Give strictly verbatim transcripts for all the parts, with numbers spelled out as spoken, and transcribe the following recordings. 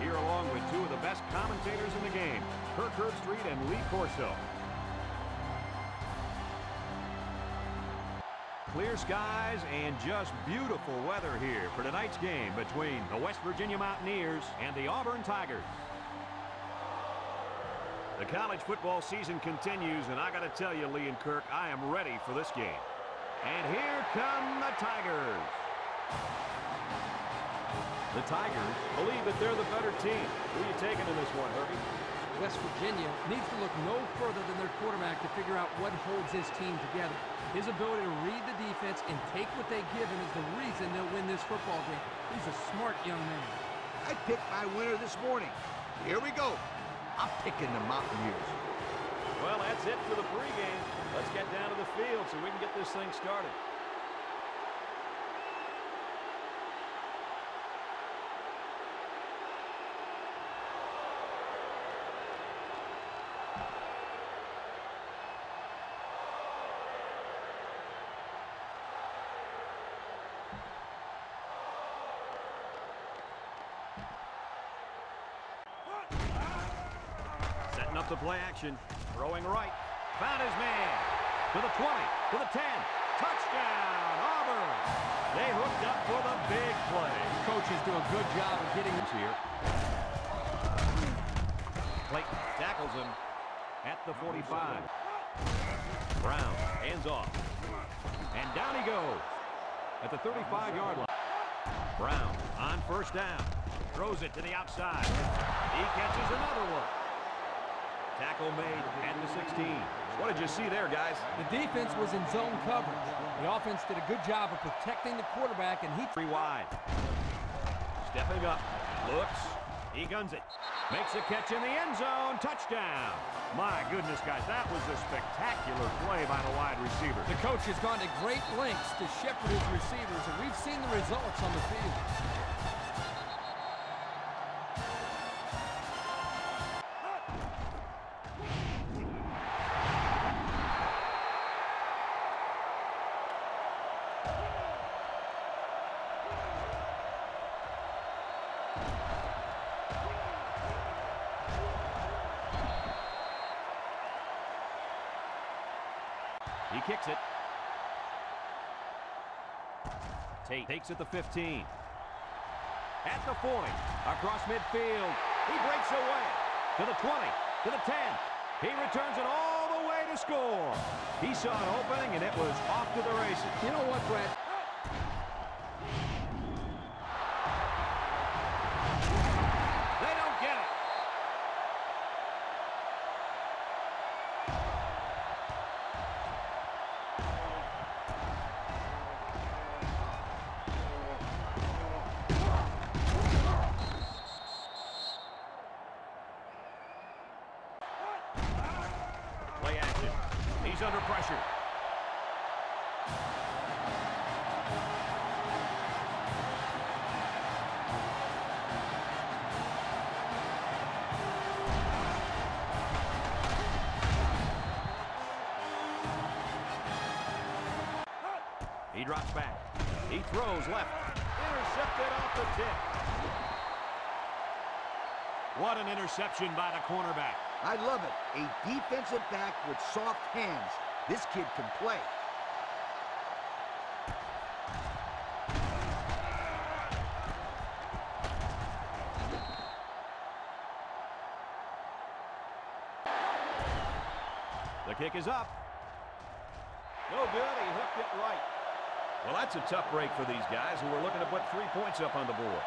here along with two of the best commentators in the game, Kirk Herbstreit and Lee Corso. Clear skies and just beautiful weather here for tonight's game between the West Virginia Mountaineers and the Auburn Tigers. The college football season continues, and I got to tell you, Lee and Kirk, I am ready for this game. And here come the Tigers. The Tigers believe that they're the better team. Who are you taking in this one, Herbie? West Virginia needs to look no further than their quarterback to figure out what holds his team together. His ability to read the defense and take what they give him is the reason they'll win this football game. He's a smart young man. I picked my winner this morning. Here we go. I'm picking the Mountaineers. Well, that's it for the pregame. Let's get down to the field so we can get this thing started. Setting up the play action. Throwing right. Found his man. To the twenty. To the ten. Touchdown, Auburn. They hooked up for the big play. Coaches do a good job of getting this here. Clayton tackles him at the forty-five. Brown hands off. And down he goes at the thirty-five yard line. Brown on first down. Throws it to the outside. He catches another one. Tackle made at the sixteen. What did you see there, guys? The defense was in zone coverage. The offense did a good job of protecting the quarterback, and he... Three wide. Stepping up. Looks. He guns it. Makes a catch in the end zone. Touchdown. My goodness, guys, that was a spectacular play by the wide receiver. The coach has gone to great lengths to shepherd his receivers, and we've seen the results on the field. He kicks it. Tate takes it the fifteen. At the forty. Across midfield. He breaks away. To the twenty. To the ten. He returns it all the way to score. He saw an opening, and it was off to the races. You know what, Brad? They don't get it. Play action. He's under pressure. He drops back. He throws left. Intercepted off the tip. What an interception by the cornerback. I love it. A defensive back with soft hands. This kid can play. The kick is up. No good. He hooked it right. Well, that's a tough break for these guys who are looking to put three points up on the board.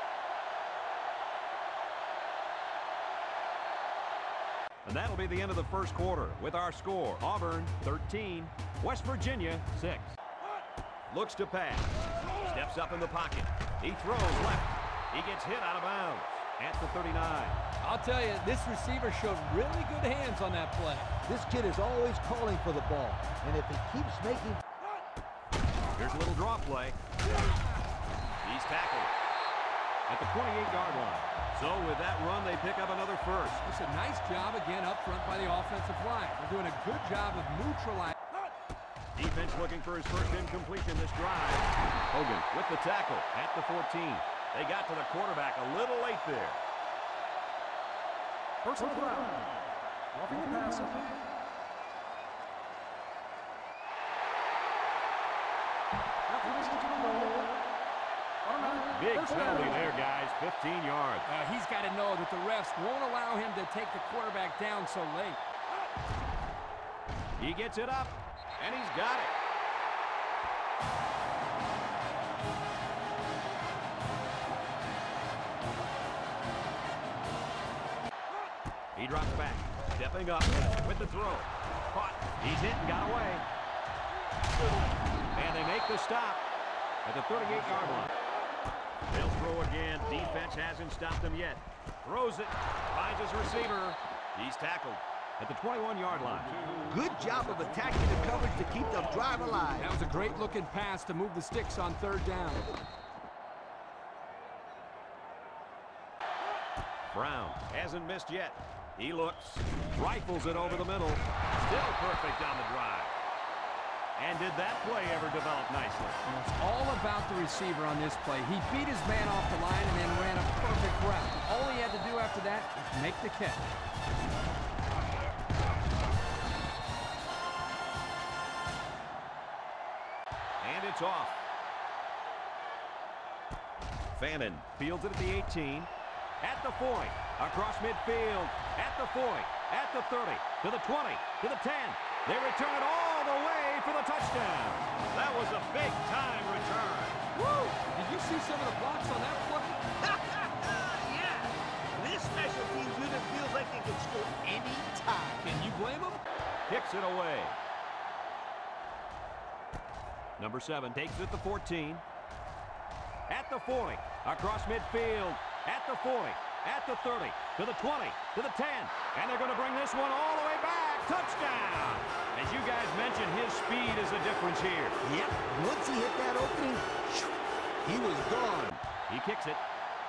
And that'll be the end of the first quarter with our score. Auburn thirteen, West Virginia six. Looks to pass. Steps up in the pocket. He throws left. He gets hit out of bounds at the thirty-nine. I'll tell you, this receiver showed really good hands on that play. This kid is always calling for the ball. And if he keeps making... Here's a little draw play. He's tackled at the twenty-eight yard line. So with that run, they pick up another first. It's a nice job again up front by the offensive line. They're doing a good job of neutralizing. Defense looking for his first incompletion this drive. Hogan with the tackle at the fourteen. They got to the quarterback a little late there. Personal foul. Roughing the passer. Big penalty there, guys. fifteen yards. Uh, he's got to know that the refs won't allow him to take the quarterback down so late. He gets it up, and he's got it. He drops back, stepping up with the throw. Caught. He's hit and got away. And they make the stop at the thirty-eight yard line. They'll throw again. Defense hasn't stopped them yet. Throws it. Finds his receiver. He's tackled at the twenty-one yard line. Good job of attacking the coverage to keep the drive alive. That was a great looking pass to move the sticks on third down. Brown hasn't missed yet. He looks, rifles it over the middle. Still perfect on the drive. And did that play ever develop nicely? And it's all about the receiver on this play. He beat his man off the line and then ran a perfect route. All he had to do after that was make the catch. And it's off. Fannin fields it at the eighteen. At the forty. Across midfield. At the forty. At the thirty. To the twenty. To the ten. They return it all the way for the touchdown. That was a big-time return. Woo! Did you see some of the blocks on that play? Yeah. This special teams unit feels like they can score any time. Can you blame them? Kicks it away. Number seven takes it at the fourteen. At the forty. Across midfield. At the forty. At the thirty. To the twenty. To the ten. And they're going to bring this one all the way back. Touchdown! As you guys mentioned, his speed is the difference here. Yep. Once he hit that opening, he was gone. He kicks it.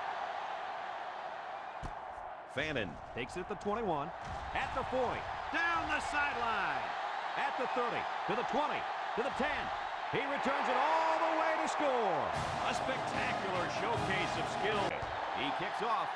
Fannin takes it at the twenty-one. At the forty. Down the sideline. At the thirty. To the twenty. To the ten. He returns it all the way to score. A spectacular showcase of skill. He kicks off.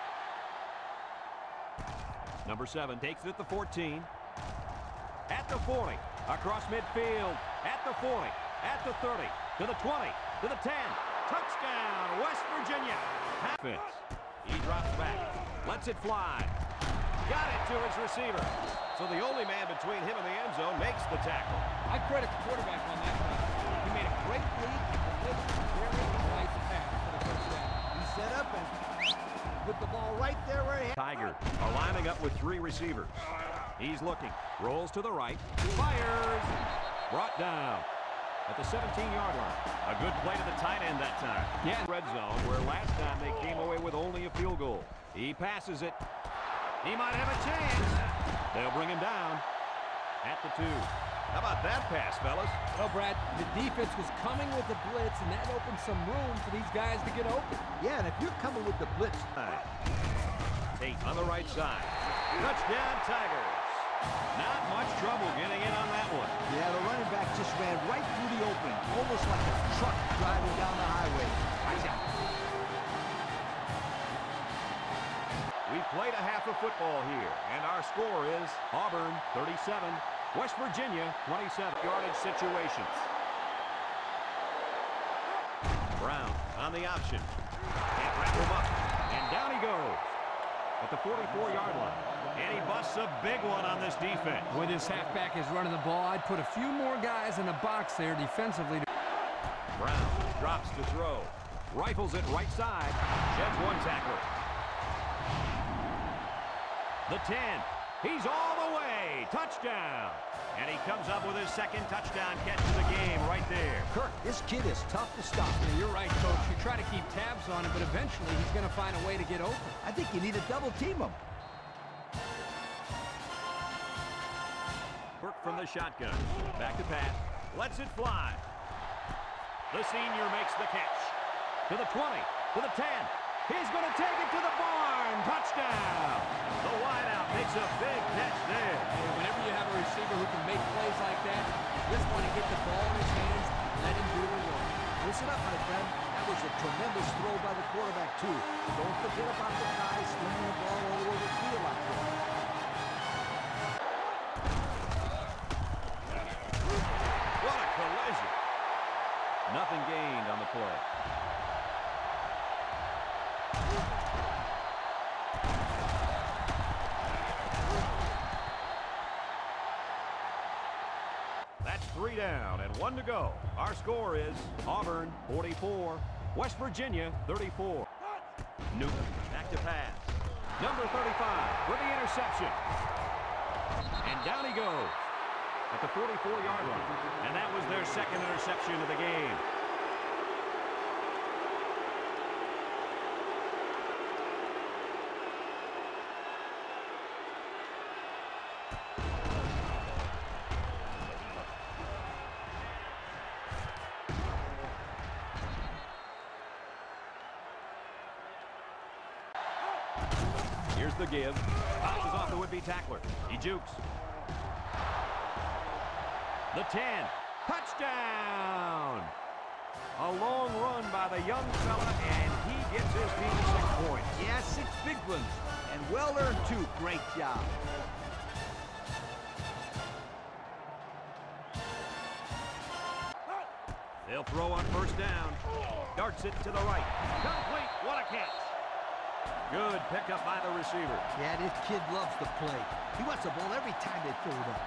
Number seven takes it at the fourteen. At the forty. Across midfield. At the forty. At the thirty. To the twenty. To the ten. Touchdown, West Virginia. Offense. He drops back. Lets it fly. Got it to his receiver. So the only man between him and the end zone makes the tackle. I credit the quarterback on that one. He made a great read and delivered a very nice pass for the first down. He set up and put the ball right there where he had. Tiger are lining up with three receivers. He's looking. Rolls to the right. Fires. Brought down at the seventeen yard line. A good play to the tight end that time. Yeah. Red zone, where last time they came away with only a field goal. He passes it. He might have a chance. They'll bring him down at the two. How about that pass, fellas? Well, Brad, the defense was coming with the blitz, and that opened some room for these guys to get open. Yeah, and if you're coming with the blitz. Tate on the right side. Touchdown, Tigers. Not much trouble getting in on that one. Yeah, the running back just ran right through the opening, almost like a truck driving down the highway. Watch out. We've played a half of football here, and our score is Auburn thirty-seven, West Virginia twenty-seven. Yardage situations. Brown on the option. Can't wrap him up. And down he goes at the forty-four yard line. And he busts a big one on this defense. When this halfback is running the ball, I'd put a few more guys in the box there defensively. Brown drops to throw. Rifles it right side. Sheds one tackler. The ten. He's all the way. Touchdown. And he comes up with his second touchdown catch of the game right there. Kirk, this kid is tough to stop. Yeah, you're right, Coach. You try to keep tabs on him, but eventually he's going to find a way to get open. I think you need to double team him. Burke from the shotgun. Back to pass. Lets it fly. The senior makes the catch. To the twenty. To the ten. He's going to take it to the barn. Touchdown. The wideout makes a big catch there. Yeah, whenever you have a receiver who can make plays like that, you just want to get the ball in his hands and let him do the work. Listen up, my friend. That was a tremendous throw by the quarterback, too. Don't forget about the guy slinging the ball all over the field out there. What a collision. Nothing gained on the play. That's three down and one to go. Our score is Auburn forty-four, West Virginia thirty-four. Newton back to pass. Number thirty-five for the interception. And down he goes at the forty-four yard line. And that was their second interception of the game. Here's the give. Bounces off the would-be tackler. He jukes. The ten. Touchdown! A long run by the young fella, and he gets his team six points. Yeah, six big ones. And well-earned, too. Great job. They'll throw on first down. Darts it to the right. Complete. What a catch. Good pickup by the receiver. Yeah, this kid loves to play. He wants the ball every time they throw it up.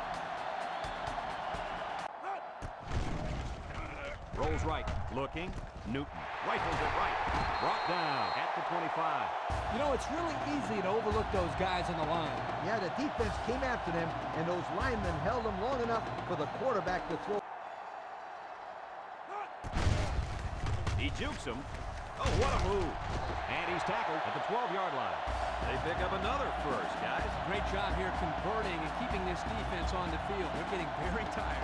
Rolls right. Looking. Newton. Rifles it right. Brought down at the twenty-five. You know, it's really easy to overlook those guys in the line. Yeah, the defense came after them, and those linemen held them long enough for the quarterback to throw. He jukes him. Oh, what a move. And he's tackled at the twelve yard line. They pick up another first, guys. Great job here converting and keeping this defense on the field. They're getting very tired.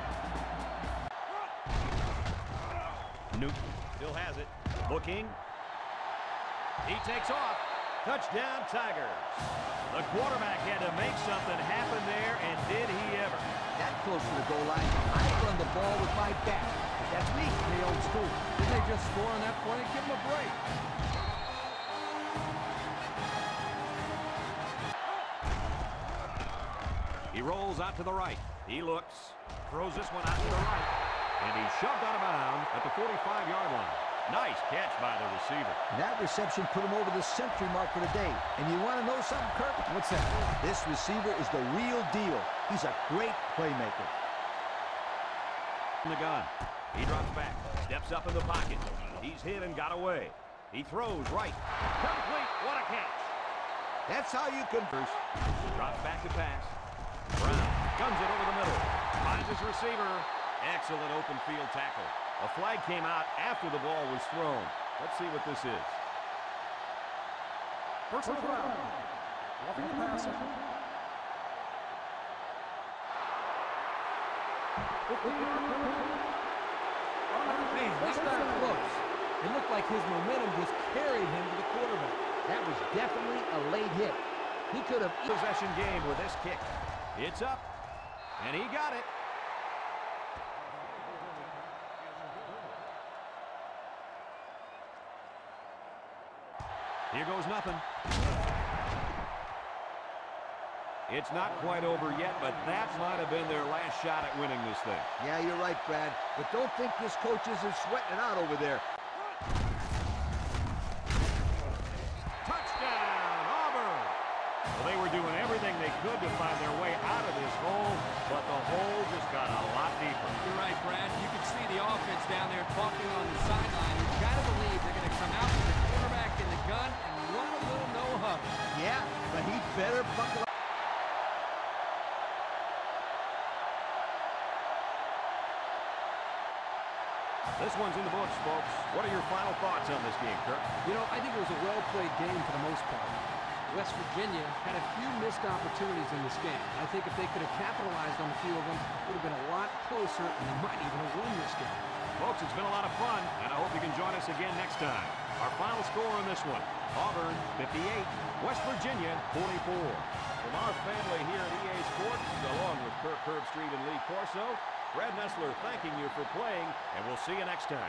Newton still has it. Looking. He takes off. Touchdown, Tigers. The quarterback had to make something happen there, and did he ever. That close to the goal line, I run the ball with my back. That's me, the old school. Didn't they just score on that point and give him a break? He rolls out to the right. He looks. Throws this one out to the right. And he's shoved out of bounds at the forty-five yard line. Nice catch by the receiver. That reception put him over the century mark for the day. And you want to know something, Kirk? What's that? This receiver is the real deal. He's a great playmaker. In the gun. He drops back. Steps up in the pocket. He's hit and got away. He throws right. Complete. What a catch. That's how you converse. Drops back to pass. Brown guns it over the middle. Finds his receiver. Excellent open field tackle. A flag came out after the ball was thrown. Let's see what this is. Personal foul. Roughing the passer. Man, that got close. It looked like his momentum just carried him to the quarterback. That was definitely a late hit. He could have... Possession game with this kick. It's up. And he got it. Here goes nothing. It's not quite over yet, but that might have been their last shot at winning this thing. Yeah, you're right, Brad. But don't think this coach isn't sweating it out over there. Touchdown, Auburn! Well, they were doing everything they could to find their way out of this hole, but the hole just got a lot deeper. You're right, Brad. You can see the offense down there talking on the sideline. You've got to believe they're going to come out with the quarterback in the gun and run a little no-huddle. Yeah, but he better buckle up. This one's in the books, folks. What are your final thoughts on this game, Kirk? You know, I think it was a well-played game for the most part. West Virginia had a few missed opportunities in this game. I think if they could have capitalized on a few of them, it would have been a lot closer, and they might even have won this game. Folks, it's been a lot of fun, and I hope you can join us again next time. Our final score on this one, Auburn fifty-eight, West Virginia forty-four. From our family here at E A Sports, along with Kirk Herbstreit and Lee Corso, Brad Nessler thanking you for playing, and we'll see you next time.